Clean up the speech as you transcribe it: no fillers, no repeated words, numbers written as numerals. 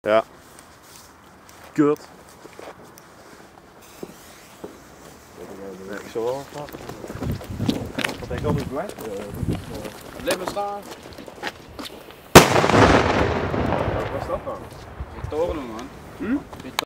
Ja. Kut. Ik zal wel wat. Wat denk ik altijd blijft? Blijven staan. Wat was dat dan? Die toren man. Hm?